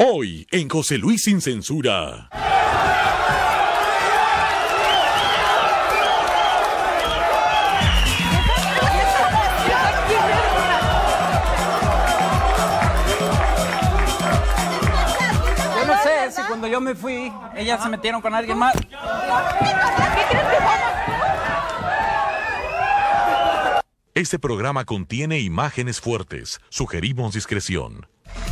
Hoy, en José Luis Sin Censura. Yo no sé si cuando yo me fui, ellas se metieron con alguien más. Este programa contiene imágenes fuertes. Sugerimos discreción.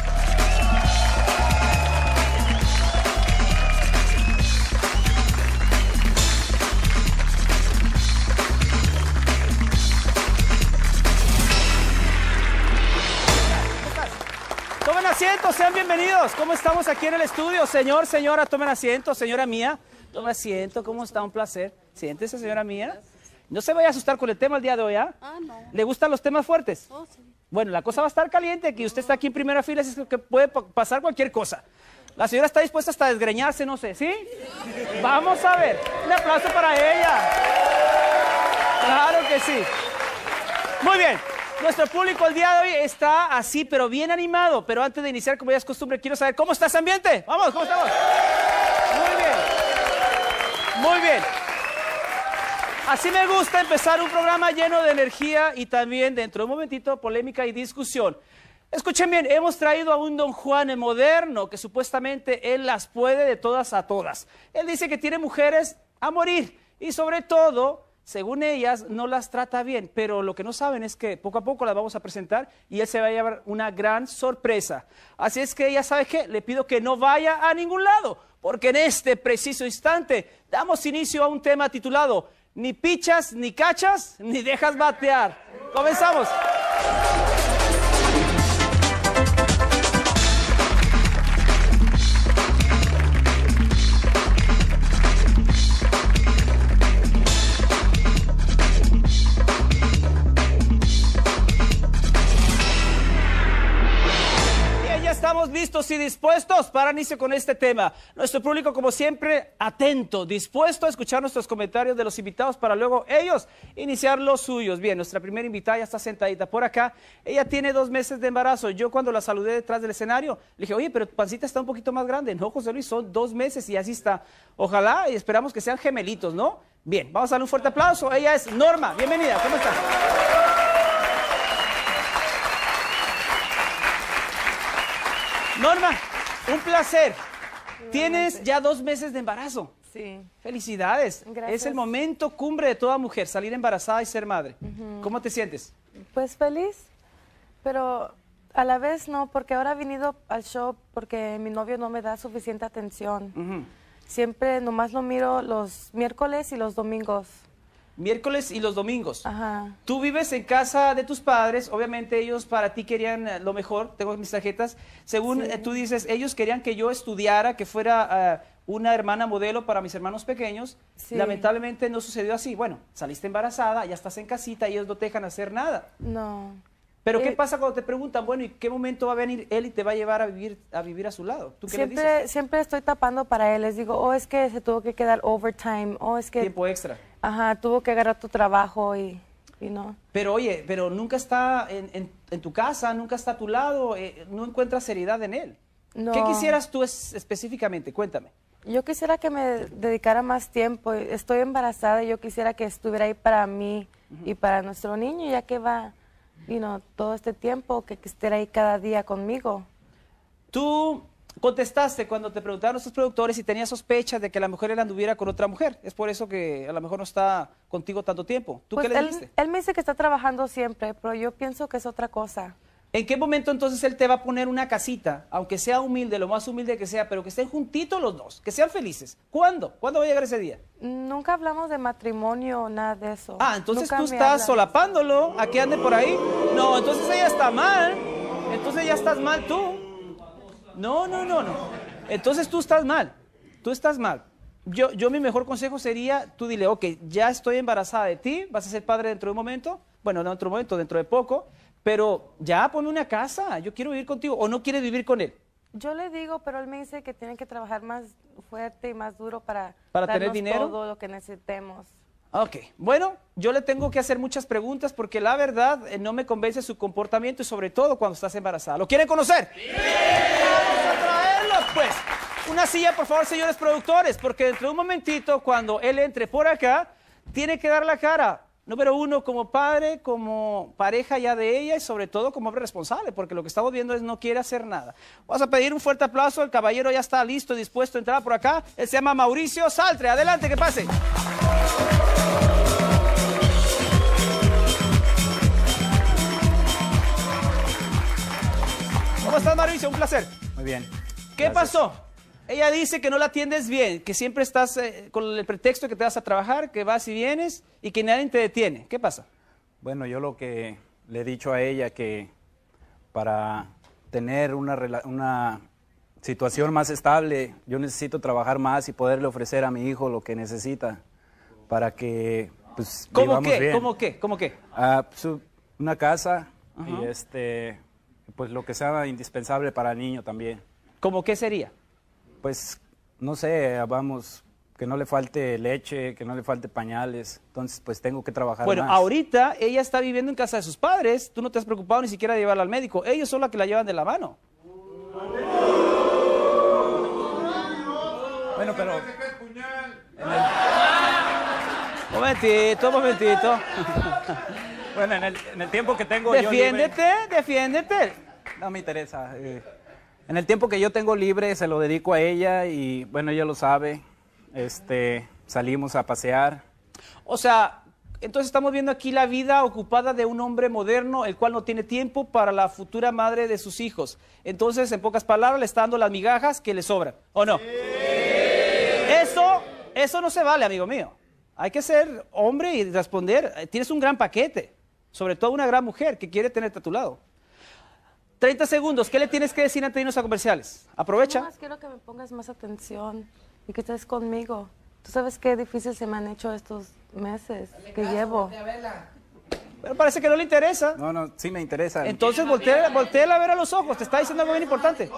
Tomen asiento, sean bienvenidos. ¿Cómo estamos aquí en el estudio? Señor, señora, tomen asiento. Señora mía, tome asiento. ¿Cómo está? Un placer. Siéntese, señora mía. No se vaya a asustar con el tema el día de hoy, ¿ah? No. ¿Le gustan los temas fuertes? Oh, sí. Bueno, la cosa va a estar caliente, aquí usted está aquí en primera fila, así que puede pasar cualquier cosa. La señora está dispuesta hasta a desgreñarse, no sé, ¿sí? Vamos a ver. Un aplauso para ella. Claro que sí. Muy bien. Nuestro público el día de hoy está así, pero bien animado. Pero antes de iniciar, como ya es costumbre, quiero saber cómo está ese ambiente. Vamos, ¿cómo estamos? Muy bien. Muy bien. Así me gusta empezar un programa lleno de energía y también, dentro de un momentito, polémica y discusión. Escuchen bien, hemos traído a un Don Juan moderno que supuestamente él las puede de todas a todas. Él dice que tiene mujeres a morir y sobre todo, según ellas, no las trata bien. Pero lo que no saben es que poco a poco las vamos a presentar y él se va a llevar una gran sorpresa. Así es que ya sabe que le pido que no vaya a ningún lado, porque en este preciso instante damos inicio a un tema titulado Ni pichas, ni cachas, ni dejas batear. Comenzamos. Estamos listos y dispuestos para inicio con este tema. Nuestro público, como siempre, atento, dispuesto a escuchar nuestros comentarios de los invitados para luego ellos iniciar los suyos. Bien, nuestra primera invitada ya está sentadita por acá. Ella tiene 2 meses de embarazo. Yo cuando la saludé detrás del escenario, le dije, oye, pero tu pancita está un poquito más grande. No, José Luis, son 2 meses y así está. Ojalá y esperamos que sean gemelitos, ¿no? Bien, vamos a darle un fuerte aplauso. Ella es Norma. Bienvenida, ¿cómo estás? Norma, un placer. Tienes ya 2 meses de embarazo. Sí. Felicidades. Gracias. Es el momento cumbre de toda mujer, salir embarazada y ser madre. ¿Cómo te sientes? Pues feliz, pero a la vez no, porque ahora he venido al show porque mi novio no me da suficiente atención. Siempre nomás lo miro los miércoles y los domingos. Miércoles y los domingos. Ajá. Tú vives en casa de tus padres, obviamente ellos para ti querían lo mejor, tengo mis tarjetas. Según Sí. Tú dices, ellos querían que yo estudiara, que fuera una hermana modelo para mis hermanos pequeños. Sí. Lamentablemente no sucedió así. Bueno, saliste embarazada, ya estás en casita y ellos no te dejan hacer nada. No. Pero ¿qué pasa cuando te preguntan, bueno, ¿y qué momento va a venir él y te va a llevar a vivir a su lado? ¿Tú qué le dices? Siempre estoy tapando para él. Les digo, oh, es que se tuvo que quedar overtime. Oh, es que... Tiempo extra. Ajá, tuvo que agarrar tu trabajo y no. Pero oye, pero nunca está en tu casa, nunca está a tu lado, no encuentras seriedad en él. No. ¿Qué quisieras tú específicamente? Cuéntame. Yo quisiera que me dedicara más tiempo. Estoy embarazada y yo quisiera que estuviera ahí para mí y para nuestro niño, ya que va, todo este tiempo, que esté ahí cada día conmigo. Tú contestaste cuando te preguntaron nuestros productores si tenías sospechas de que la mujer él anduviera con otra mujer. Es por eso que a lo mejor no está contigo tanto tiempo. ¿Tú Pues qué le dijiste? él me dice que está trabajando siempre, pero yo pienso que es otra cosa. ¿En qué momento entonces él te va a poner una casita, aunque sea humilde, lo más humilde que sea, pero que estén juntitos los dos, que sean felices? ¿Cuándo? ¿Cuándo va a llegar ese día? Nunca hablamos de matrimonio o nada de eso. Ah, entonces Nunca tú me estás habla. solapándolo a que ande por ahí. No, entonces ella está mal. Entonces ya estás mal tú. No. Entonces tú estás mal. Tú estás mal. Yo mi mejor consejo sería, tú dile, ok, ya estoy embarazada de ti, vas a ser padre dentro de un momento. Bueno, no dentro de un momento, dentro de poco. Pero ya ponme una casa, yo quiero vivir contigo. ¿O no quieres vivir con él? Yo le digo, pero él me dice que tiene que trabajar más fuerte y más duro para tener darnos dinero. todo lo que necesitemos. Ok, bueno, yo le tengo que hacer muchas preguntas porque la verdad no me convence su comportamiento y sobre todo cuando estás embarazada. ¿Lo quieren conocer? ¡Sí! ¡Vamos a traerlo! una silla, por favor, señores productores, porque dentro de un momentito, cuando él entre por acá, tiene que dar la cara. Número uno, como padre, como pareja ya de ella y sobre todo como hombre responsable, porque lo que estamos viendo es no quiere hacer nada. Vamos a pedir un fuerte aplauso, el caballero ya está listo, dispuesto a entrar por acá. Él se llama Mauricio Saltre. Adelante, que pase. ¿Cómo estás, Mauricio? Un placer. Muy bien. ¿Qué pasó? Ella dice que no la atiendes bien, que siempre estás con el pretexto de que te vas a trabajar, que vas y vienes y que nadie te detiene. ¿Qué pasa? Bueno, yo lo que le he dicho a ella que para tener una situación más estable, yo necesito trabajar más y poderle ofrecer a mi hijo lo que necesita para que pues, vivamos bien. ¿Cómo qué? ¿Cómo qué? Pues, una casa y pues lo que sea indispensable para el niño también. ¿Cómo qué sería? Pues, no sé, vamos, que no le falte leche, que no le falte pañales, entonces pues tengo que trabajar Bueno, más. ahorita ella está viviendo en casa de sus padres, tú no te has preocupado ni siquiera de llevarla al médico, ellos son los que la llevan de la mano. Bueno, pero... Momentito. Bueno, en el tiempo que tengo yo libre... Defiéndete. No me interesa. En el tiempo que yo tengo libre se lo dedico a ella y bueno, ella lo sabe. Salimos a pasear. O sea, entonces estamos viendo aquí la vida ocupada de un hombre moderno, el cual no tiene tiempo para la futura madre de sus hijos. Entonces, en pocas palabras, le está dando las migajas que le sobran, ¿o no? Sí. Eso no se vale, amigo mío. Hay que ser hombre y responder. Tienes un gran paquete, sobre todo una gran mujer que quiere tenerte a tu lado. 30 segundos, ¿qué le tienes que decir antes de irnos a comerciales? Aprovecha. Yo más quiero que me pongas más atención y que estés conmigo. Tú sabes qué difícil se me han hecho estos meses que llevo. Pero parece que no le interesa. No, sí me interesa. Entonces voltea a ver a los ojos, te está diciendo algo bien importante.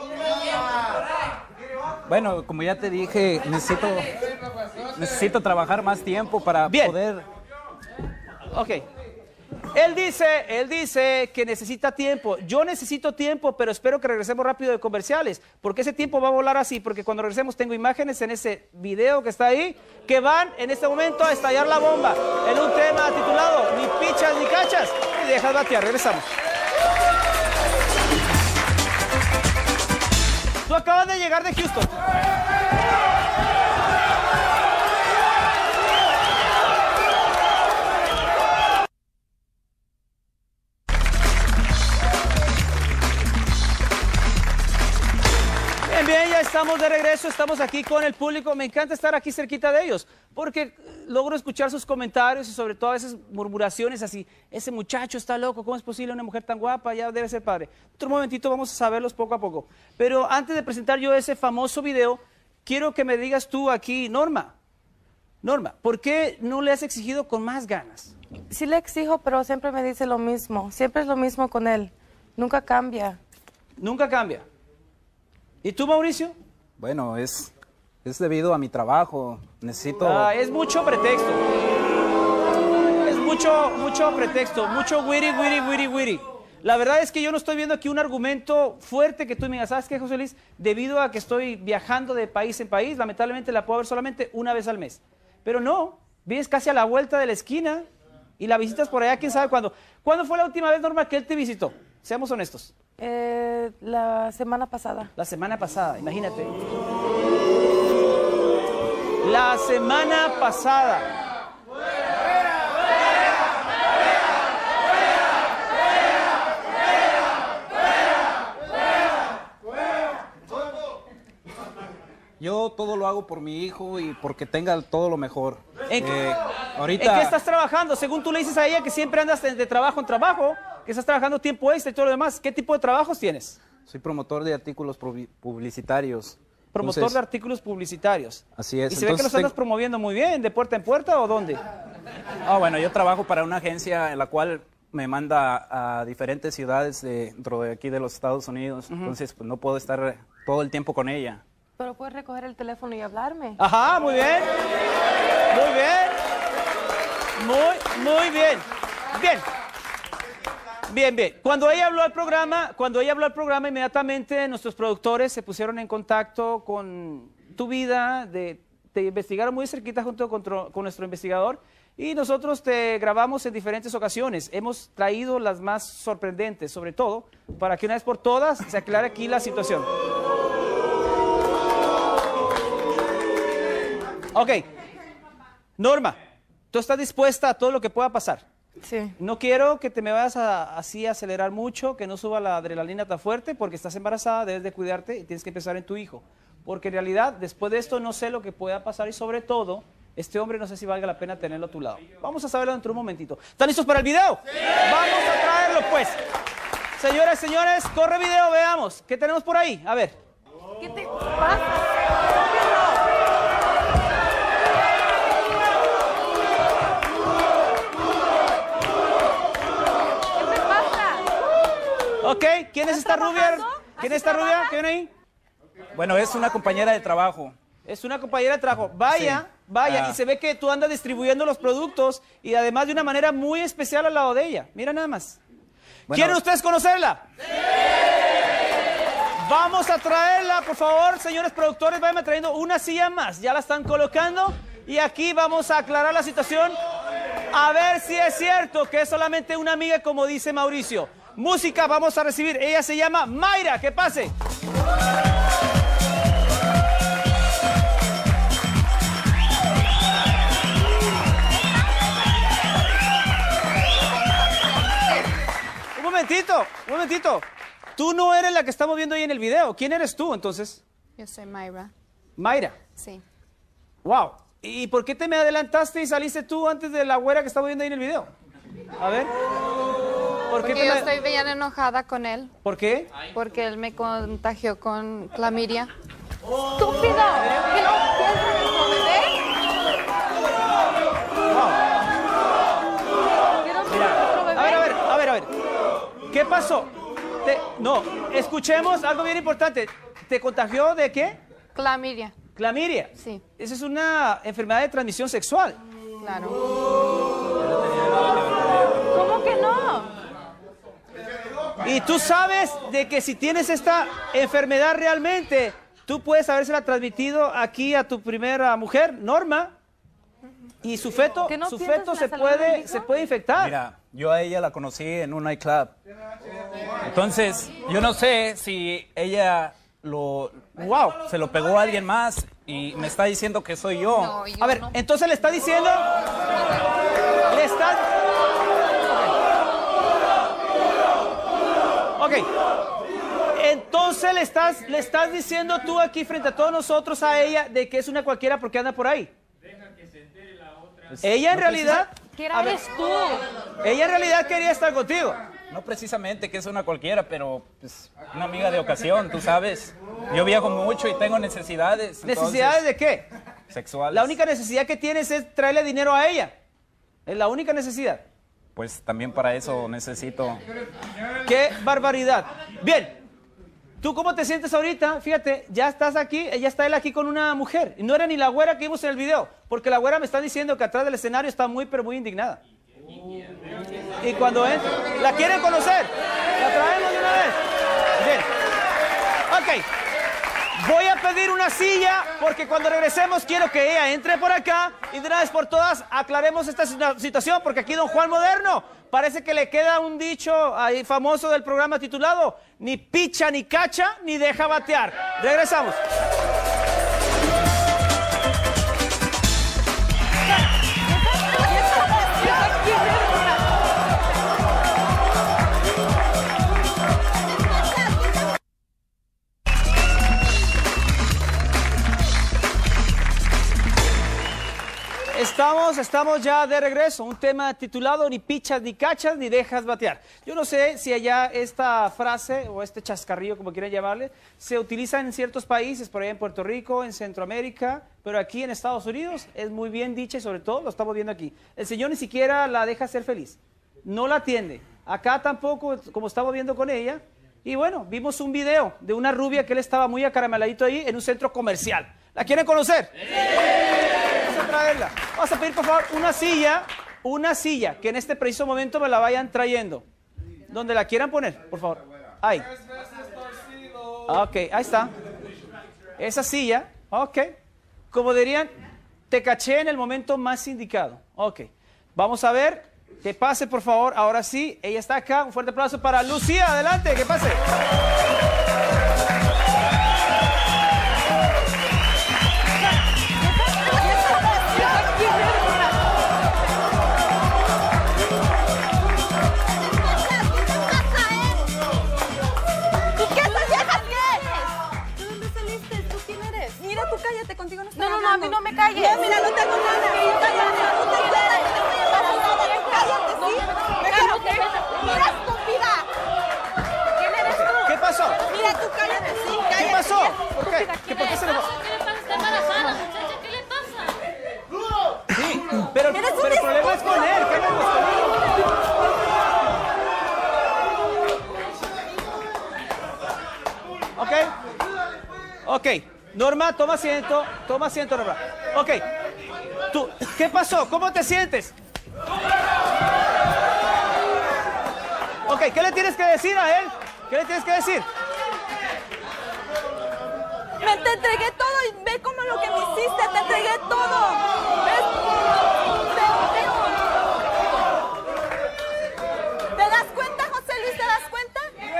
Bueno, como ya te dije, necesito trabajar más tiempo para poder... Ok. Él dice que necesita tiempo. Yo necesito tiempo, pero espero que regresemos rápido de comerciales, porque ese tiempo va a volar así, porque cuando regresemos tengo imágenes en ese video que está ahí, que van en este momento a estallar la bomba, en un tema titulado Ni pichas ni cachas, y dejas batear. Regresamos. Tú acabas de llegar de Houston. Bien, ya estamos de regreso, estamos aquí con el público. Me encanta estar aquí cerquita de ellos, porque logro escuchar sus comentarios y sobre todo esas murmuraciones así. Ese muchacho está loco, ¿cómo es posible una mujer tan guapa? Ya debe ser padre. Otro momentito, vamos a saberlos poco a poco. Pero antes de presentar yo ese famoso video, quiero que me digas tú aquí, Norma, ¿por qué no le has exigido con más ganas? Sí le exijo, pero siempre me dice lo mismo. Siempre es lo mismo con él. Nunca cambia. Nunca cambia. ¿Y tú, Mauricio? Bueno, es debido a mi trabajo. Necesito... es mucho pretexto. Es mucho pretexto. Mucho witty. La verdad es que yo no estoy viendo aquí un argumento fuerte que tú me digas, ¿sabes qué, José Luis? Debido a que estoy viajando de país en país, lamentablemente la puedo ver solamente una vez al mes. Pero no, vives casi a la vuelta de la esquina y la visitas por allá, quién sabe cuándo. ¿Cuándo fue la última vez, Norma, que él te visitó? Seamos honestos. La semana pasada. La semana pasada, imagínate. La semana pasada. Yo todo lo hago por mi hijo y porque tenga todo lo mejor. Ahorita... ¿En qué estás trabajando? Según tú le dices a ella que siempre andas de trabajo en trabajo, que estás trabajando tiempo extra y todo lo demás. ¿Qué tipo de trabajos tienes? Soy promotor de artículos publicitarios. Promotor de artículos publicitarios. Así es. ¿Y se ve que los andas promoviendo muy bien, de puerta en puerta o dónde? Bueno, yo trabajo para una agencia en la cual me manda a diferentes ciudades dentro de aquí de los Estados Unidos. Entonces, pues no puedo estar todo el tiempo con ella. Pero puedes recoger el teléfono y hablarme. Ajá, muy bien. Muy bien. Bien. Bien, bien. Cuando ella habló al programa, inmediatamente nuestros productores se pusieron en contacto con tu vida, te investigaron muy cerquita junto con nuestro investigador y nosotros te grabamos en diferentes ocasiones. Hemos traído las más sorprendentes, sobre todo, para que una vez por todas se aclare aquí la situación. Ok. Norma, ¿tú estás dispuesta a todo lo que pueda pasar? Sí. No quiero que te me vayas así a acelerar mucho, que no suba la adrenalina tan fuerte, porque estás embarazada, debes de cuidarte y tienes que pensar en tu hijo. Porque en realidad, después de esto, no sé lo que pueda pasar y sobre todo, este hombre no sé si valga la pena tenerlo a tu lado. Vamos a saberlo dentro de un momentito. ¿Están listos para el video? ¡Sí! Vamos a traerlo, pues. Señoras, señores, corre video, veamos. ¿Qué tenemos por ahí? A ver. ¿Qué te pasa? Ok, ¿quién es esta rubia? ¿Quién es esta rubia? ¿Qué viene ahí? Bueno, es una compañera de trabajo. Es una compañera de trabajo. Vaya, Sí. vaya, y se ve que tú andas distribuyendo los productos y además de una manera muy especial al lado de ella. Mira nada más. Bueno, ¿Quieren ustedes conocerla? ¡Sí! Vamos a traerla, por favor, señores productores, vayan trayendo una silla más. Ya la están colocando y aquí vamos a aclarar la situación. A ver si es cierto que es solamente una amiga, como dice Mauricio. Música vamos a recibir. Ella se llama Mayra. ¡Que pase! Un momentito. Tú no eres la que estamos viendo ahí en el video. ¿Quién eres tú, entonces? Yo soy Mayra. Mayra. Sí. Wow. ¿Y por qué te me adelantaste y saliste tú antes de la güera que estamos viendo ahí en el video? A ver. Porque yo estoy bien enojada con él. ¿Por qué? Porque él me contagió con clamidia. ¡Estúpido! ¿Que no piensas en tu bebé? Mira. A ver. ¿Qué pasó? No, escuchemos algo bien importante. ¿Te contagió de qué? Clamidia. Clamidia. Sí. Esa es una enfermedad de transmisión sexual. Claro. ¿Cómo que no? Y tú sabes de que si tienes esta enfermedad realmente, tú puedes habérsela transmitido aquí a tu primera mujer, Norma, y su feto, ¿Que no su piensas feto en la se salud del puede, hijo? se puede infectar. Mira, yo a ella la conocí en un nightclub. Entonces, yo no sé si ella se lo pegó a alguien más y me está diciendo que soy yo. No, yo A ver, no. entonces le está diciendo... Le está... Ok. Entonces le estás diciendo tú aquí frente a todos nosotros a ella de que es una cualquiera porque anda por ahí. Ella en realidad... ¿Qué A ver, eres tú? ella en realidad quería estar contigo. No precisamente que es una cualquiera, pero pues, una amiga de ocasión, tú sabes. Yo viajo mucho y tengo necesidades. ¿Necesidades de qué? Sexuales. La única necesidad que tienes es traerle dinero a ella. Es la única necesidad. Pues también para eso necesito. ¡Qué barbaridad! Bien, ¿tú cómo te sientes ahorita? Fíjate, ya estás aquí, ya está él aquí con una mujer. Y no era ni la güera que vimos en el video, porque la güera me está diciendo que atrás del escenario está muy, pero muy indignada. Y cuando entra, ¿la quieren conocer? ¿La traemos de una vez? Bien. Ok. Voy a pedir una silla porque cuando regresemos quiero que ella entre por acá y de una vez por todas aclaremos esta situación porque aquí don Juan Moderno parece que le queda un dicho ahí famoso del programa titulado ni picha ni cacha ni deja batear. Regresamos. Estamos ya de regreso, un tema titulado ni pichas ni cachas ni dejas batear. Yo no sé si allá esta frase o este chascarrillo, como quieran llamarle, se utiliza en ciertos países, por allá en Puerto Rico, en Centroamérica, pero aquí en Estados Unidos es muy bien dicha y sobre todo lo estamos viendo aquí. El señor ni siquiera la deja ser feliz, no la atiende. Acá tampoco, como estamos viendo con ella. Y bueno, vimos un video de una rubia que él estaba muy acarameladito ahí en un centro comercial. ¿La quieren conocer? Vamos a traerla. Vamos a pedir, por favor, una silla, que en este preciso momento me la vayan trayendo. Donde la quieran poner, por favor. Ahí. Ok, ahí está. Esa silla. Ok. Como dirían, te caché en el momento más indicado. Ok. Vamos a ver. Que pase, por favor. Ahora sí, ella está acá. Un fuerte aplauso para Lucía. Adelante, que pase. Cállate, contigo no estoy No, hablando. a mí no me calles. No, mira, no tengo nada. Cállate, ¿sí? Mira, estúpida. ¿Quién eres tú? ¿Qué pasó? Mira, tú cállate, sí, cállate. ¿Qué pasó? ¿Por qué? ¿Por qué se le va? Está embarazada, muchacha, ¿qué le pasa? Sí, pero el problema es con él. ¿Qué Ok. Norma, toma asiento, Norma. Ok. Tú, ¿qué pasó? ¿Cómo te sientes? Ok, ¿qué le tienes que decir a él? ¿Qué le tienes que decir? Te entregué todo y ve como lo que me hiciste, te entregué todo. ¿Ves? ¿Te das cuenta, José Luis? ¿Te das cuenta?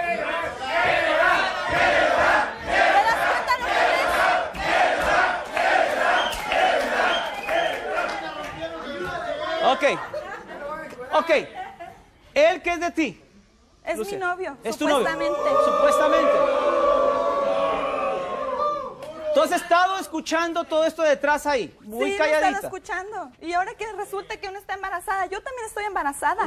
Ok. ¿Él qué es de ti? Es Lucía. mi novio, ¿Es tu novio? supuestamente. Supuestamente. ¿Tú has estado escuchando todo esto detrás ahí? Muy Sí, calladita. me he estado escuchando. Y ahora que resulta que uno está embarazada, yo también estoy embarazada.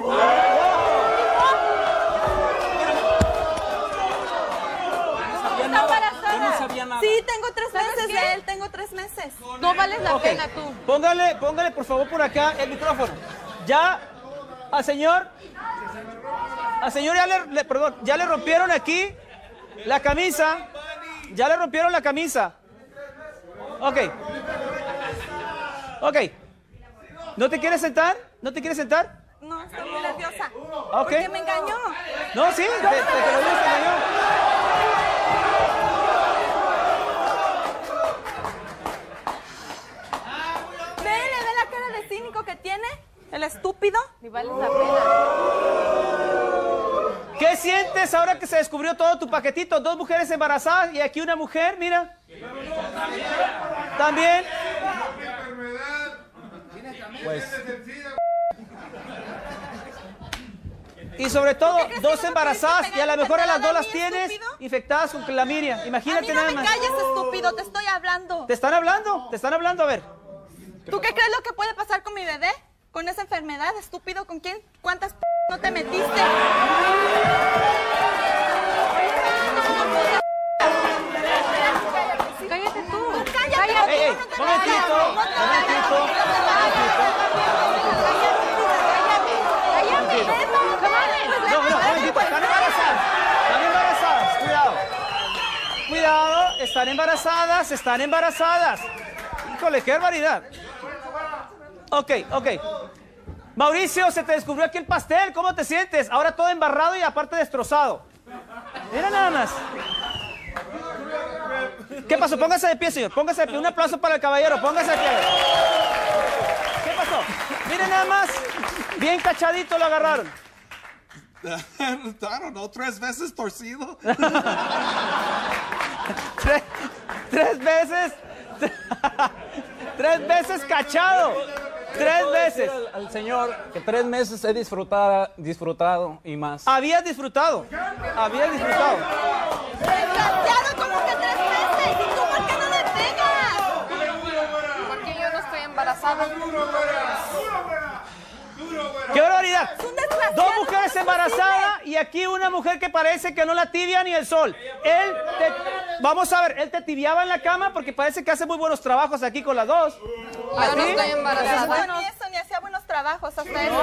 ¿Está embarazada? Yo no sabía nada. Sí, tengo 3 meses qué? de él, tengo 3 meses. No vales la Ok. pena tú. Póngale por favor por acá el micrófono. Ya al señor ya le rompieron aquí la camisa. Ya le rompieron la camisa. Ok. ¿No te quieres sentar? No, estoy muy nerviosa. Ok. Porque me engañó. No, sí, te lo digo, te engañó. Ve la cara de cínico que tiene, el estúpido. Ni vales la pena. ¿Qué sientes ahora que se descubrió todo tu paquetito? 2 mujeres embarazadas y aquí una mujer, mira. También. Pues, Y sobre todo, ¿Tú qué crees 2 que no me embarazadas pudiste y a lo pegar mejor a las 2 a las mí, tienes estúpido? infectadas con clamidia. A mí Imagínate no nada me más. calles, estúpido, te estoy hablando. ¿Te están hablando? A ver. ¿Tú qué crees lo que puede pasar con mi bebé? Con esa enfermedad, estúpido, ¿con quién? ¿Cuántas no te metiste? Cállate tú. Cállate, Ey, tú no te momentito, No, momentito, están embarazadas. Cuidado, están embarazadas. Híjole, qué barbaridad. Ok. Mauricio, se te descubrió aquí el pastel. ¿Cómo te sientes? Ahora todo embarrado y aparte destrozado. Mira nada más. ¿Qué pasó? Póngase de pie, señor. Póngase de pie. Un aplauso para el caballero. Póngase de pie. ¿Qué pasó? Miren nada más. Bien cachadito lo agarraron. I don't know, 3 veces torcido. 3 veces. 3 veces cachado. 3 veces. al señor que 3 meses he disfrutado y más. Habías disfrutado. Desgraciado, como que 3 meses. ¿Y tú por qué no le pegas? Porque yo no estoy embarazada. ¡Qué barbaridad! Es un desgraciado. 2 mujeres embarazadas y aquí una mujer que parece que no la tibia ni el sol. Vamos a ver, él te tibiaba en la cama porque parece que hace muy buenos trabajos aquí con las 2. Yo no estoy embarazada. Ni eso, ni hacía buenos trabajos, hasta eso.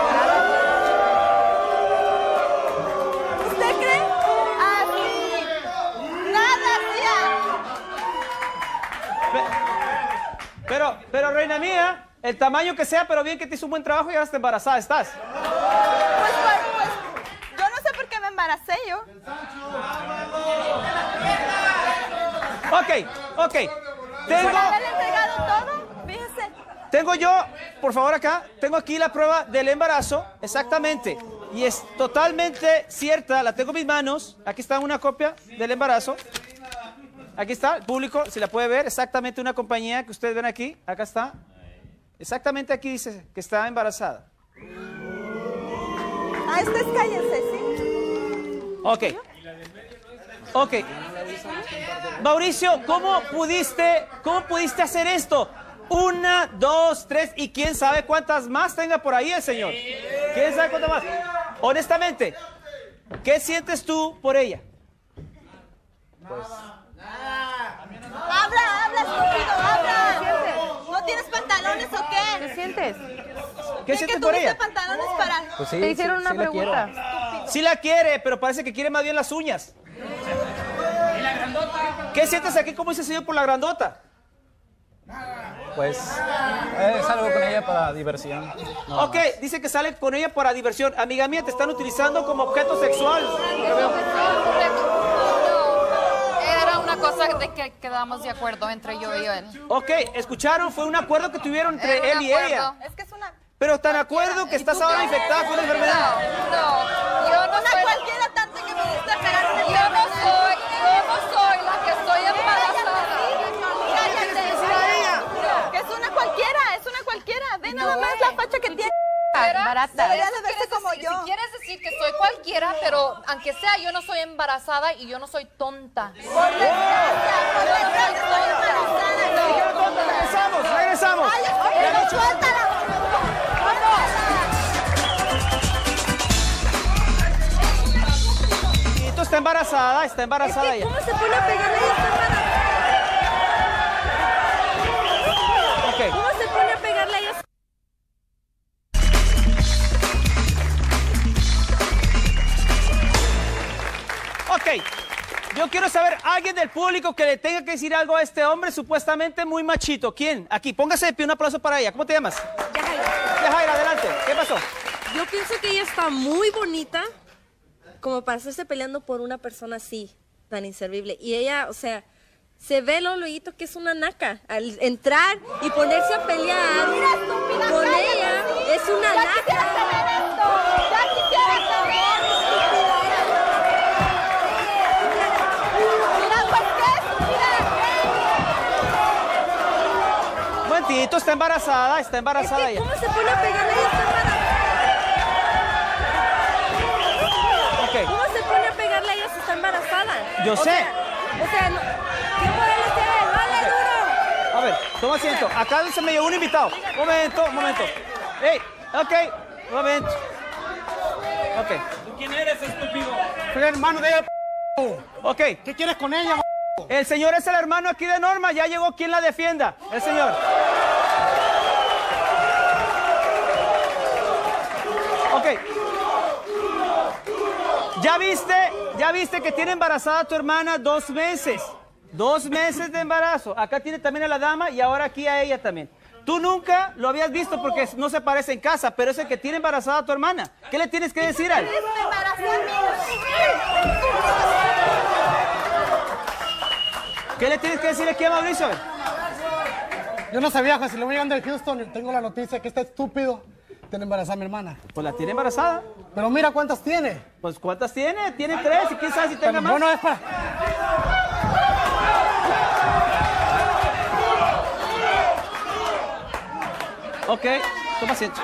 ¿Usted cree? Así. Nada hacía. Pero reina mía, el tamaño que sea, pero bien que te hizo un buen trabajo y ahora estás embarazada, estás. Pues, yo no sé por embaracé yo. Ok. Por haberle entregado todo, fíjese. Tengo yo, por favor acá, tengo aquí la prueba del embarazo, exactamente. Y es totalmente cierta, la tengo en mis manos. Aquí está una copia del embarazo. Aquí está, el público, si la puede ver, exactamente una compañía que ustedes ven aquí. Acá está. Exactamente aquí dice que está embarazada. Ah, ustedes cállense, ¿sí? Ok. Mauricio, ¿cómo pudiste hacer esto? 1, 2, 3 y quién sabe cuántas más tenga por ahí el señor. ¿Quién sabe cuántas más? Honestamente, ¿qué sientes tú por ella? Habla, estúpido, habla. ¿No tienes pantalones o qué? ¿Qué sientes? ¿Qué sientes por ella? Pantalones para...? Pues sí, Te hicieron una pregunta. Sí la quiere, pero parece que quiere más bien las uñas. ¿Qué sientes aquí? ¿Cómo dice el señor por la grandota? Pues salgo con ella para diversión. No, Ok, dice que sale con ella para diversión. Amiga mía, te están utilizando como objeto sexual. Era una cosa de que quedamos de acuerdo entre yo y él. Ok, escucharon, fue un acuerdo que tuvieron entre Era él un y acuerdo. ella. Es que es una... Pero tan acuerdo que estás ahora infectada con una enfermedad. No, yo no Una soy... cualquiera tanto que me gusta pegar una Yo no soy la que estoy embarazada. Que es una cualquiera. Ve nada más la facha que tiene. Barata. Debería de verse como Si yo. quieres decir que soy cualquiera, pero aunque sea, yo no soy embarazada y yo no soy tonta. Por desgracia, estoy embarazada. Regresamos. Ay, pero suéltala. Tito está embarazada ella. ¿Cómo se pone a pegarle a esta embarazada? Ok. ¿Cómo se pone a pegarle a ella? Ok, yo quiero saber, alguien del público que le tenga que decir algo a este hombre supuestamente muy machito. ¿Quién? Aquí, póngase de pie, un aplauso para ella. ¿Cómo te llamas? Yajaira, adelante. ¿Qué pasó? Yo pienso que ella está muy bonita como para estarse peleando por una persona así, tan inservible. Y ella, o sea, se ve lo luego que es una naca. Al entrar y ponerse a pelear con ella, es una naca. Ya quisiera saber. Mira, pues qué, mira. Momentito, está embarazada ella. ¿Cómo se pone a pegarle a esta embarazada? Ok, ¿Cómo se pone a pegarle a ella si está embarazada? yo sé. O sea, no, ¿qué poder le tiene? ¡Dale duro! A ver, toma asiento. Acá se me llegó un invitado. Momento. Ey, ok, momento. Ok. ¿Quién eres, estúpido? Soy el hermano de ella. Ok, ¿Qué quieres con ella? el señor es el hermano aquí de Norma. Ya llegó quien la defienda. El señor. Ok. ¿Ya viste que tiene embarazada a tu hermana 2 meses? 2 meses de embarazo. Acá tiene también a la dama y ahora aquí a ella también. Tú nunca lo habías visto porque no se parece en casa, pero es el que tiene embarazada a tu hermana. ¿Qué le tienes que decir a él? ¿Qué le tienes que decir aquí a Mauricio? Yo no sabía, José, le voy llegando de Houston y tengo la noticia que este estúpido tiene embarazada a mi hermana. Pues la tiene embarazada. Pero mira cuántas tiene. Pues ¿cuántas tiene? Tiene 3 y quién sabe si tenga Pero más. bueno, es para... Ok, toma asiento.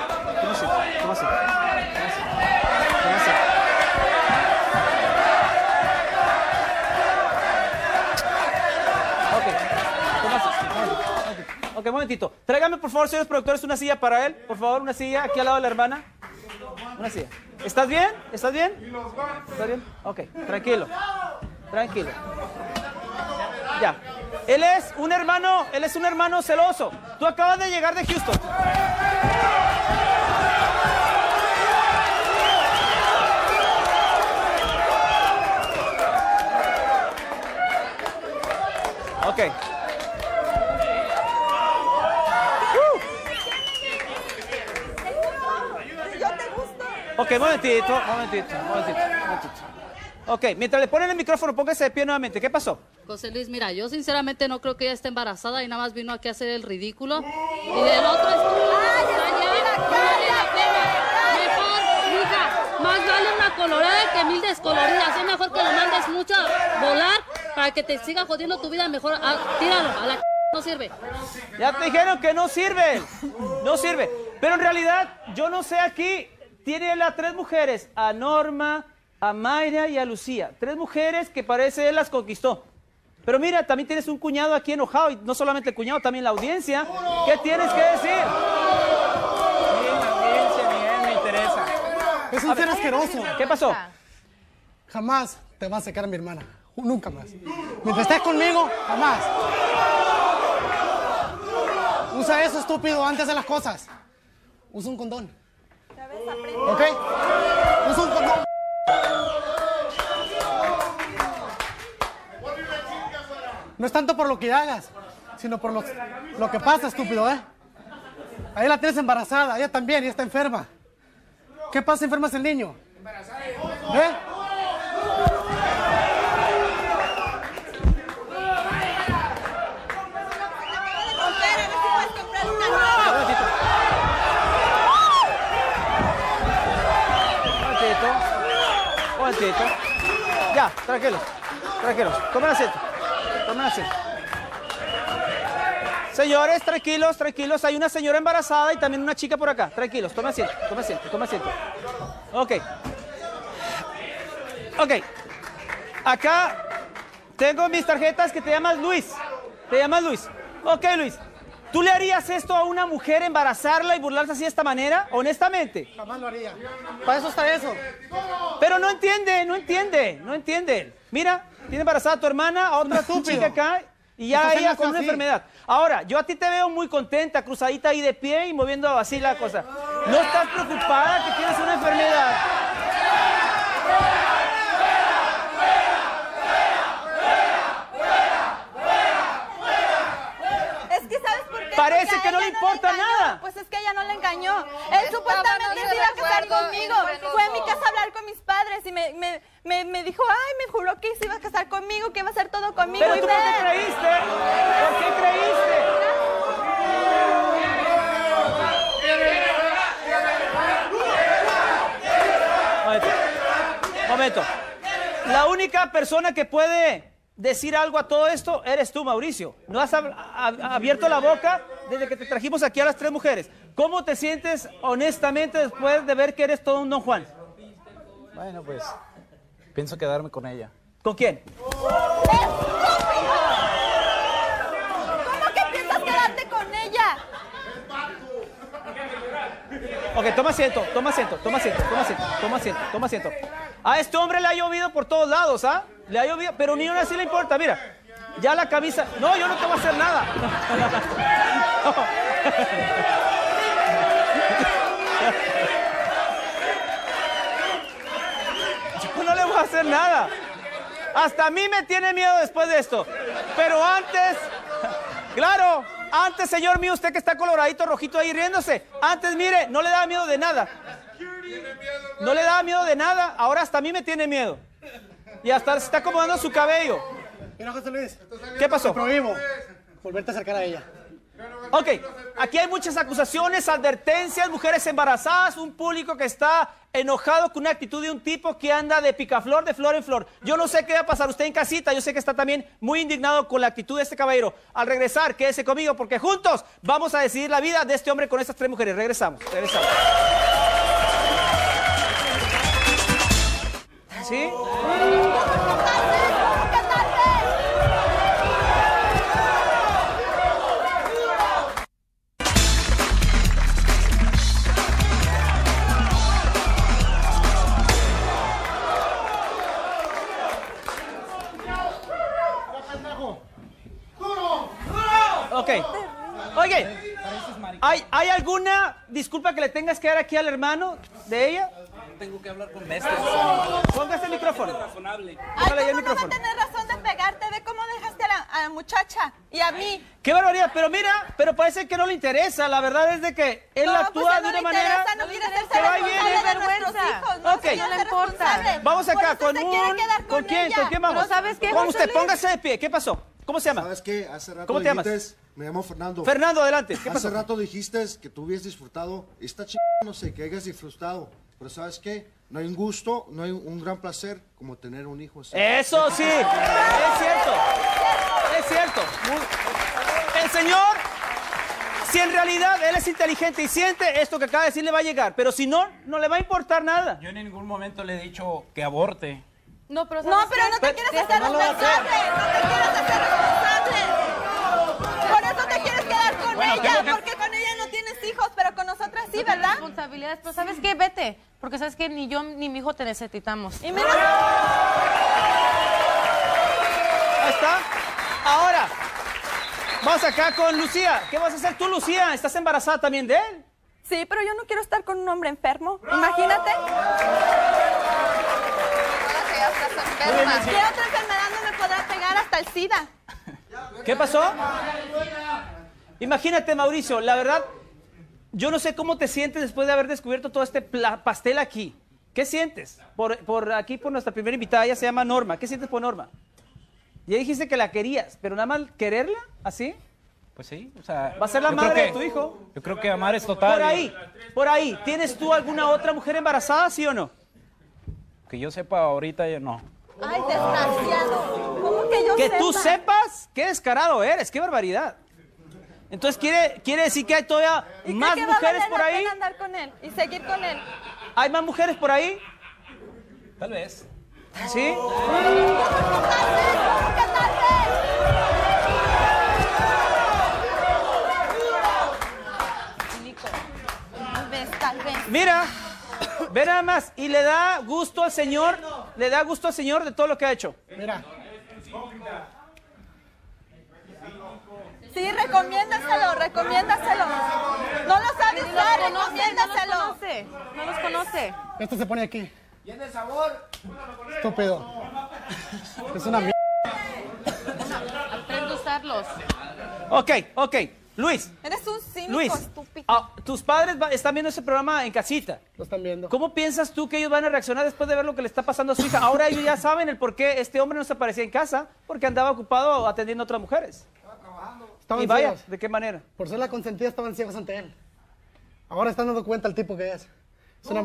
Ok, un momentito. Tráigame, por favor, señores productores, una silla para él. Por favor, una silla aquí al lado de la hermana. Una silla. ¿Estás bien? ¿Estás bien? ¿Estás bien? Ok, tranquilo. Ya. Él es un hermano celoso. Tú acabas de llegar de Houston. Ok. Yo te gusto. Ok, momentito. Ok, mientras le ponen el micrófono, póngase de pie nuevamente. ¿Qué pasó? José Luis, mira, yo sinceramente no creo que ella esté embarazada y nada más vino aquí a hacer el ridículo. Y del otro es mejor, hija, más vale una colorada que 1000 descoloridas. Es mejor que lo mandes mucho a volar para que te siga jodiendo tu vida. Mejor tíralo, a la no sirve. Ya te dijeron que no sirve. No sirve. Pero en realidad, yo no sé aquí, tiene las 3 mujeres, a Norma, a Mayra y a Lucía. 3 mujeres que parece él las conquistó. Pero mira, también tienes un cuñado aquí enojado, y no solamente el cuñado, también la audiencia. ¿Qué tienes que decir? Bien, la audiencia, bien, me interesa. Es un ser asqueroso. ¿Qué pasó? Jamás te va a sacar a mi hermana. Nunca más. Mientras estés conmigo, jamás. Usa eso, estúpido, antes de las cosas. Usa un condón. ¿Ok? Usa un condón. No es tanto por lo que hagas, sino por lo que pasa, estúpido, ¿eh? Ahí la tienes embarazada, ella también, ella está enferma. ¿Qué pasa si enfermas el niño? ¿Eh? Un momentito. Ya, tranquilos. Tomen asiento. Señores, tranquilos. Hay una señora embarazada y también una chica por acá. Tranquilos, toma asiento. Ok. Acá tengo mis tarjetas que te llamas Luis. Ok, Luis. ¿Tú le harías esto a una mujer, embarazarla y burlarse así de esta manera? Honestamente. Jamás lo haría. Para eso está eso. Pero no entiende. Mira, tiene embarazada a tu hermana, a otra chica acá, y ya ella con una enfermedad. Ahora, yo a ti te veo muy contenta, cruzadita ahí de pie y moviendo así la cosa. ¿No estás preocupada que tienes una enfermedad? Parece que no le importa nada. Pues es que ella no le engañó. Él supuestamente se iba a casar conmigo. Fue a mi casa a hablar con mis padres y me dijo, ay, me juró que se iba a casar conmigo, que iba a hacer todo conmigo. ¿Pero tú por qué creíste? ¿Por qué creíste? Momento. La única persona que puede decir algo a todo esto eres tú, Mauricio. No has abierto la boca desde que te trajimos aquí a las 3 mujeres. ¿Cómo te sientes honestamente después de ver que eres todo un Don Juan? Bueno, pues pienso quedarme con ella. ¿Con quién? ¿Cómo que piensas quedarte con ella? Ok, toma asiento. A este hombre le ha llovido por todos lados, ¿ah? Le ha llovido, pero ni aún así le importa, mira. Ya la camisa... No, yo no te voy a hacer nada. Yo no le voy a hacer nada. Hasta a mí me tiene miedo después de esto. Pero antes... Claro, antes, señor mío, usted que está coloradito, rojito ahí riéndose. Antes, mire, no le daba miedo de nada. No le daba miedo de nada. Ahora hasta a mí me tiene miedo. Y hasta se está acomodando su cabello. Mira, José Luis. ¿Qué pasó? Te prohíbo volverte a acercar a ella. Ok, aquí hay muchas acusaciones, advertencias, mujeres embarazadas, un público que está enojado con una actitud de un tipo que anda de picaflor, de flor en flor. Yo no sé qué va a pasar usted en casita, yo sé que está también muy indignado con la actitud de este caballero. Al regresar, quédese conmigo porque juntos vamos a decidir la vida de este hombre con estas 3 mujeres. Regresamos. ¿Sí? Ok. Oye, ¿hay alguna disculpa que le tengas que dar aquí al hermano de ella? Tengo que hablar con Mestre. Póngase el micrófono. Ay, ¿cómo no va a tener razón de pegarte. Ve cómo dejaste a la muchacha y a mí. ¡Qué barbaridad! Pero mira, pero parece que no le interesa. La verdad es de que él actúa de una manera que va y viene. No le importa. Vamos acá con un... ¿Con quién? ¿Con quién vamos? Pero ¿sabes qué, Con usted, José Luis? póngase de pie. ¿Qué pasó? ¿Cómo se llama? ¿Sabes qué? Hace rato ¿Cómo te llamas? Me llamo Fernando. Fernando, adelante. ¿Qué pasó? Hace rato dijiste que tú hubieras disfrutado. Está no sé, que hayas disfrutado. Pero ¿sabes qué? No hay un gusto, no hay un gran placer como tener un hijo así. Eso sí, es cierto. Es cierto. El señor, si en realidad él es inteligente y siente esto que acaba de decir, le va a llegar. Pero si no, no le va a importar nada. Yo en ningún momento le he dicho que aborte. No, pero no te quieres hacer responsable. Por eso te quieres quedar con ella, porque con ella no tienes hijos, pero con nosotras sí, ¿verdad? Responsabilidades, pero ¿sabes qué? Vete, porque sabes que ni yo ni mi hijo te necesitamos. Y mira. Ahí está. Ahora, vamos acá con Lucía. ¿Qué vas a hacer tú, Lucía? ¿Estás embarazada también de él? Sí, pero yo no quiero estar con un hombre enfermo. Imagínate. ¿Qué otra enfermedad no me podrá pegar hasta el SIDA? ¿Qué pasó? Imagínate, Mauricio, la verdad, yo no sé cómo te sientes después de haber descubierto todo este pastel aquí. ¿Qué sientes? Por aquí, por nuestra primera invitada, ella se llama Norma. ¿Qué sientes por Norma? Ya dijiste que la querías, pero nada más quererla, ¿así? Pues sí, o sea... Va a ser la madre de tu hijo. Yo creo que amar es total. Por ahí. ¿Tienes tú alguna otra mujer embarazada, sí o no? Que yo sepa, ahorita yo no. Ay, desgraciado. ¿Cómo que yo Que sepa? tú sepas, qué descarado eres, qué barbaridad. Entonces quiere decir que hay todavía más mujeres por ahí. Andar con él y seguir con él. ¿Hay más mujeres por ahí? Tal vez. ¿Sí? Tal vez. Mira, ve nada más, y le da gusto al Señor, de todo lo que ha hecho. Mira. Sí, recomiéndaselo. No lo sabes dar, recomiéndaselo. No los conoce. Esto se pone aquí. ¿Tiene sabor? Estúpido. Es una mierda. Aprende a usarlos. Ok. Luis. Eres un cínico Luis, estúpido. tus padres están viendo ese programa en casita. Lo están viendo. ¿Cómo piensas tú que ellos van a reaccionar después de ver lo que le está pasando a su hija? Ahora ellos ya saben el por qué este hombre no se aparecía en casa, porque andaba ocupado atendiendo a otras mujeres. Estaban Y vaya, ciegos. ¿de qué manera? Por ser la consentida estaban ciegos ante él. Ahora están dando cuenta el tipo que es. Es una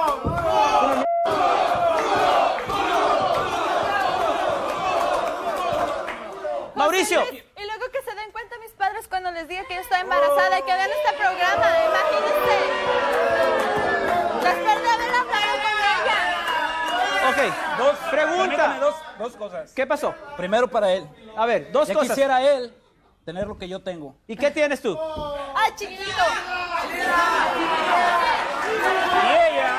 Mauricio. Y luego que se den cuenta mis padres cuando les diga que yo estoy embarazada y que vean este programa, imagínense. Después de haber hablado con ella. Ok, pregunta. Dos cosas. ¿Qué pasó? Primero para él. A ver, dos Ya cosas. quisiera él tener lo que yo tengo. ¿Y qué tienes tú? ¡Ay, chiquito! Y ella...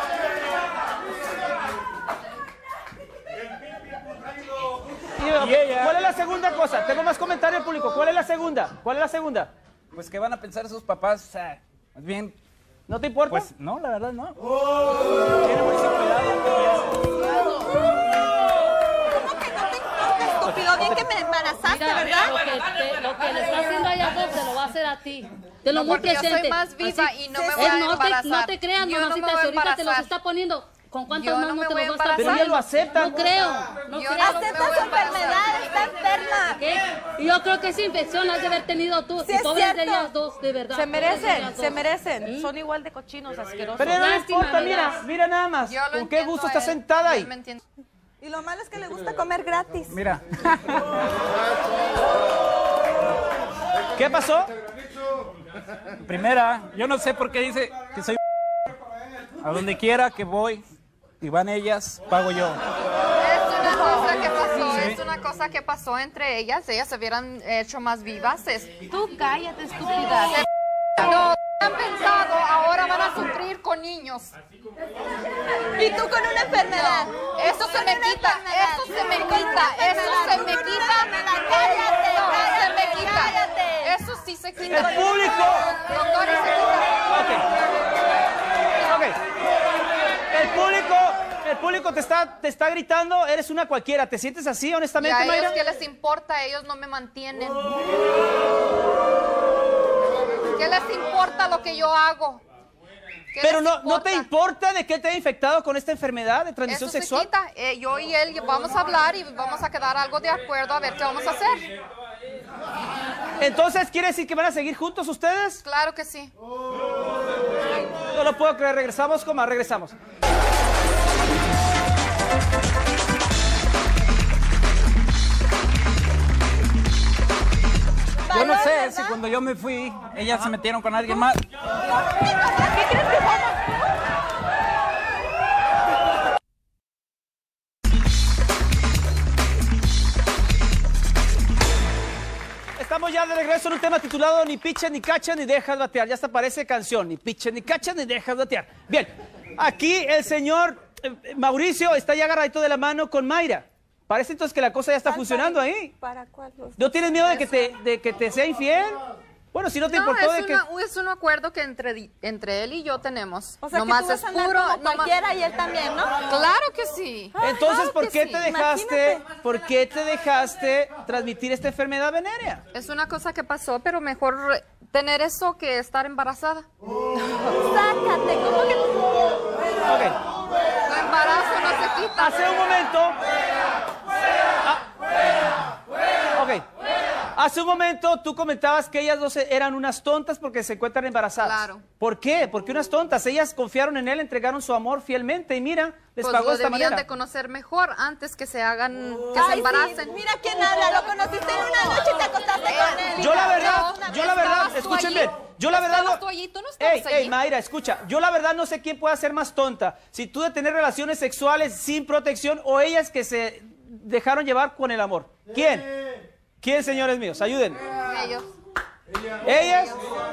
Y ella... ¿Cuál es la segunda cosa? Tengo más comentarios público. ¿Cuál es la segunda? Pues ¿qué van a pensar sus papás? O sea, más bien... ¿No te importa? Pues no, la verdad no. Tiene mucho cuidado. ¿Cómo que no te importa, estúpido? Bien que me embarazaste, Mira, ¿verdad? lo que le está haciendo a Jacob se lo va a hacer a ti. Te lo muy porque yo presente. soy más viva Así, y no me voy a embarazar. No te creas, Yo no me mamacita, voy a si ahorita te los embarazar. está poniendo. ¿Con cuántos Yo más no no me te voy a los va a estar embarazar. Pero ella lo acepta. No creo. No Yo creo. Acepta su enfermedad, está enferma. ¿Qué? Y yo creo que esa infección la has de haber tenido tú. Sí, y es pobres de cierto. ellas dos, de verdad. Se merecen, Pobres de se ellas merecen. ¿Mm? Son igual de cochinos, asquerosos. Pero no le Lástima, importa, me das. mira nada más. Yo lo ¿Con qué entiendo gusto a está él, sentada y ahí? él me entiende. Y lo malo es que le gusta comer gratis. Mira. ¿Qué pasó? Primera, yo no sé por qué dice que soy... A donde quiera que voy y van ellas, pago yo. Es una cosa que pasó entre ellas se hubieran hecho más vivas. Tú cállate, estúpida. No, han pensado, ahora van a sufrir con niños. Y tú con una enfermedad. Eso se me quita, eso se me quita, eso se me quita. Cállate, No, se me cállate, quita. cállate. Eso sí se quita. El público. Doctor, se quita. Ok. El público te está gritando, eres una cualquiera. ¿Te sientes así, honestamente, ¿Y a Mayra? ellos qué les importa? Ellos no me mantienen. ¿Qué les importa lo que yo hago? Pero no te importa de que te haya infectado con esta enfermedad de transmisión Eso sexual. se quita. Yo y él vamos a hablar y vamos a quedar algo de acuerdo a ver qué vamos a hacer. Entonces, ¿quiere decir que van a seguir juntos ustedes? Claro que sí. No lo puedo creer. Regresamos, coma, regresamos. Yo no sé si cuando yo me fui, ellas se metieron con alguien más. ¿Qué crees que somos? Estamos ya de regreso en un tema titulado Ni pichas, ni cachas, ni dejas batear. Ya hasta parece canción. Ni pichas, ni cachas, ni dejas batear. Bien, aquí el señor Mauricio está ya agarradito de la mano con Mayra. Parece entonces que la cosa ya está funcionando ahí. ¿Para cuál? ¿No tienes miedo de que te sea infiel? Bueno, si no te importó de que... Es un acuerdo que entre él y yo tenemos. O sea, nomás que tú vas es a andar puro, como cualquiera y él también, ¿no? Claro que sí. Entonces, Claro ¿por que qué sí. te dejaste, ¿por qué te dejaste transmitir esta enfermedad venérea? Es una cosa que pasó, pero mejor tener eso que estar embarazada. Sácate, ¿cómo que...? Ok. El embarazo no se quita. Hace un momento... Ok. Hace un momento tú comentabas que ellas dos eran unas tontas porque se encuentran embarazadas. Claro. ¿Por qué? Porque unas tontas. Ellas confiaron en él, entregaron su amor fielmente y mira, les Pues pagó lo de esta debían manera. de conocer mejor antes que se hagan, que se Ay, embaracen. sí, mira quién habla, lo conociste en una noche y te acostaste con él. Yo la verdad, ¿Estabas tú escúchenme, allí? yo la verdad ¿Estabas tú allí? ¿Tú no estabas allí? Ey, Mayra, escucha, yo la verdad no sé quién puede ser más tonta, si tú de tener relaciones sexuales sin protección o ellas que se dejaron llevar con el amor. ¿Quién? ¿Quién, señores míos? Ayuden. Ellos. ¿Ellas?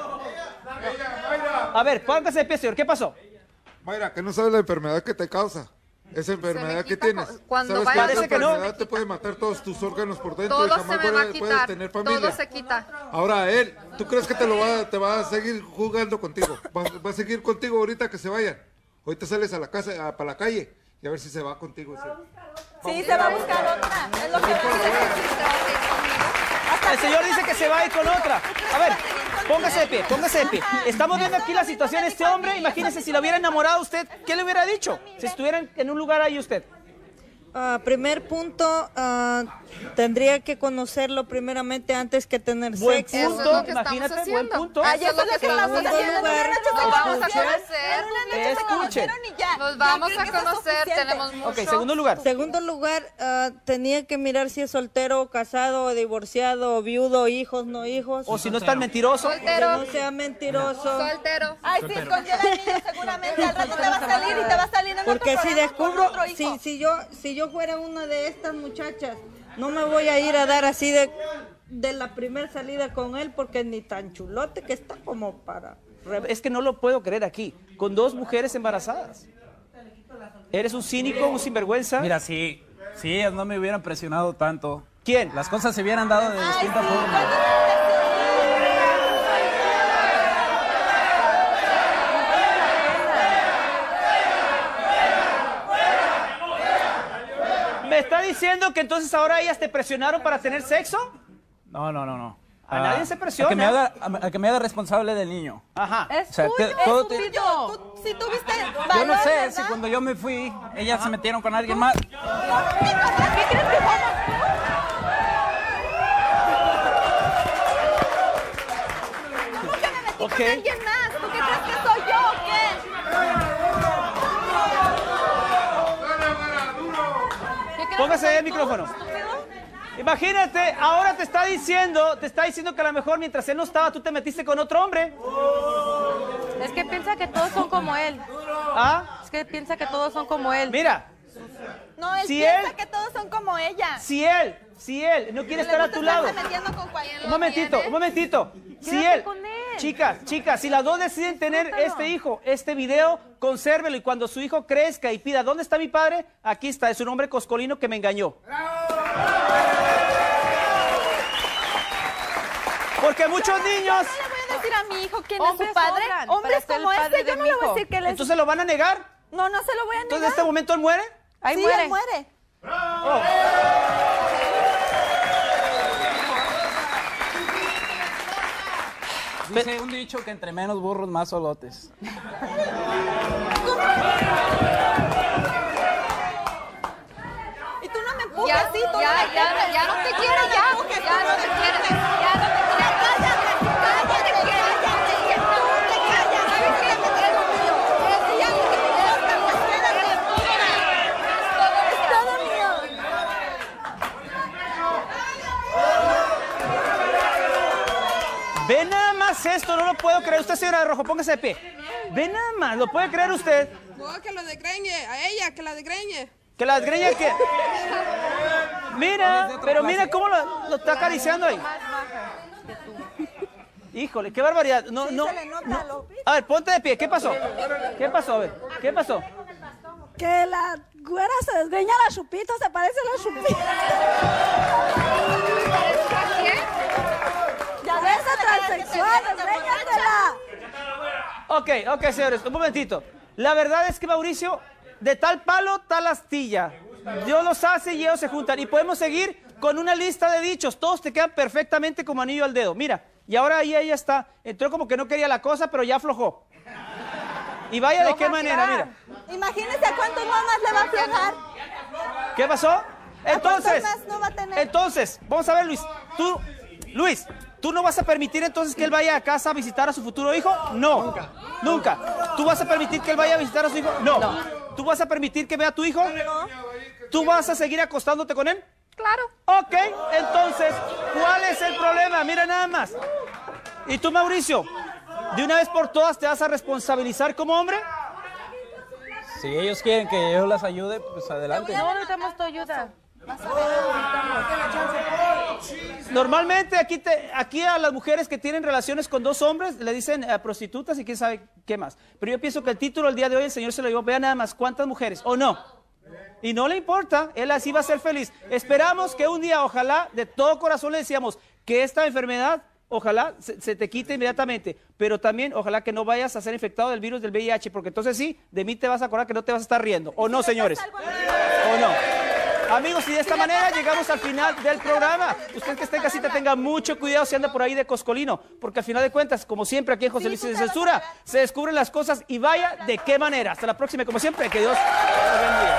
A ver, póngase de pie, señor, ¿qué pasó? Mayra, que no sabes la enfermedad que te causa. Esa enfermedad que tienes. cuando ¿Sabes vaya- que esa Parece que no. enfermedad te puede matar todos tus órganos por dentro y Todo jamás se me va a puedes quitar. tener familia? Todo se quita. Ahora él, ¿tú crees que te va a seguir jugando contigo? Va a seguir contigo ahorita que se vayan. Ahorita sales a la casa, para la calle y a ver si se va contigo. Sí, se va a buscar otra. Es lo que va a hacer. El señor dice que se va a ir con otra. A ver, póngase de pie, póngase de pie. Estamos viendo aquí la situación de este hombre. Imagínese si lo hubiera enamorado usted, ¿qué le hubiera dicho? Si estuvieran en un lugar ahí usted. Primer punto, tendría que conocerlo primeramente antes que tener Buen sexo. punto, Eso es lo que imagínate, estamos buen haciendo. punto. Ay, eso es lo que estamos Segundo haciendo. lugar, Nos vamos a conocer. Escuchen. Nos vamos a conocer. Tenemos mucho. Ok, segundo lugar. Segundo lugar, tenía que mirar si es soltero, o casado, o divorciado, o viudo, hijos, no hijos. O si no es tan mentiroso. Que Soltero. no sea mentiroso. Soltero. Ay, sí, escondió al niño seguramente. Al rato te va a salir y te va a salir en otro Porque si programa descubro, con otro hijo. si yo fuera una de estas muchachas, no me voy a ir a dar así de la primera salida con él, porque ni tan chulote que está como para... Es que no lo puedo creer aquí, con dos mujeres embarazadas. Eres un cínico, un sinvergüenza. Mira, si ellas no me hubieran presionado tanto, ¿quién? Las cosas se hubieran dado de distinta forma. ¿Me está diciendo que entonces ahora ellas te presionaron para tener sexo? No. A nadie se presiona. A que me haga responsable del niño. Ajá. O sea, que todo te- Estúpido. Si tuviste Yo no valor, sé ¿verdad? si cuando yo me fui, ellas se metieron con alguien más. ¿Qué crees que somos? ¿Cómo que me metí Ok. con alguien más? ¿Tú qué crees que soy yo o qué? Póngase ahí el micrófono. Imagínate, ahora te está diciendo que a lo mejor mientras él no estaba, tú te metiste con otro hombre. Es que piensa que todos son como él. ¿Ah? Es que piensa que todos son como él. Mira, No, él Si piensa él- que todos son como ella. si él no quiere estar a tu lado. Un momentito. Si Quédate él, con él. chicas, si las dos deciden tener este hijo, este video, consérvelo y cuando su hijo crezca y pida, ¿dónde está mi padre? Aquí está, es un hombre coscolino que me engañó. Porque muchos niños... No le voy a decir a mi hijo quién Hombres es su padre. sobran Hombres para ser como el padre este, yo de no mi le voy a hijo. decir que él es... ¿Entonces lo van a negar? No se lo voy a negar. ¿Entonces en este momento él muere? Ahí sí, muere. él muere. Oh. Dice un dicho que entre menos burros, más solotes. Y tú no me empujes, Ya, sí, tú ya, no me ya, empujes. ya no te quiere, ya no te quiere, ya no te quiere. Ve nada más esto, no lo puedo creer. Usted, señora de rojo, póngase de pie. Ve nada más, ¿lo puede creer usted? No, que lo desgreñe, a ella, que la desgreñe. Que la desgreña que... Mira, pero mira cómo lo está acariciando ahí. Híjole, qué barbaridad. No, no, no. A ver, ponte de pie. ¿Qué pasó? ¿Qué pasó? A ver, ¿qué pasó? Que la güera se desgreña la chupita, se parece a la chupita. Ya ves a transexual, desgreñatela. Ok, señores, un momentito. La verdad es que Mauricio, de tal palo, tal astilla. Dios los hace y ellos se juntan. Y podemos seguir con una lista de dichos. Todos te quedan perfectamente como anillo al dedo. Mira, y ahora ahí ella está. Entró como que no quería la cosa, pero ya aflojó. Y vaya de qué manera, mira. Imagínese a cuántos más le va a aflojar. ¿Qué pasó? Entonces, más no va a tener? entonces, vamos a ver, Luis, ¿tú no vas a permitir entonces que él vaya a casa a visitar a su futuro hijo? No. Nunca. ¿Tú vas a permitir que él vaya a visitar a su hijo? No. ¿Tú vas a permitir que vea a tu hijo? No. ¿Tú vas a seguir acostándote con él? Claro. Ok, entonces, ¿cuál es el problema? Mira nada más. ¿Y tú, Mauricio? ¿De una vez por todas te vas a responsabilizar como hombre? Si ellos quieren que yo las ayude, pues adelante. No necesitamos tu ayuda. Normalmente aquí a las mujeres que tienen relaciones con dos hombres le dicen prostitutas y quién sabe qué más. Pero yo pienso que el título el día de hoy el Señor se lo dio. Vean nada más cuántas mujeres, ¿o no? Y no le importa, él así va a ser feliz. Esperamos que un día, ojalá, de todo corazón le decíamos que esta enfermedad, ojalá se te quite inmediatamente, pero también ojalá que no vayas a ser infectado del virus del VIH, porque entonces sí, de mí te vas a acordar que no te vas a estar riendo, ¿o no, señores? ¿O no? Amigos, y de esta manera llegamos al final del programa. Usted que esté en casita tenga mucho cuidado si anda por ahí de coscolino, porque al final de cuentas, como siempre aquí en José Luis Sin Censura, se descubren las cosas y vaya de qué manera. Hasta la próxima, como siempre, que Dios los bendiga.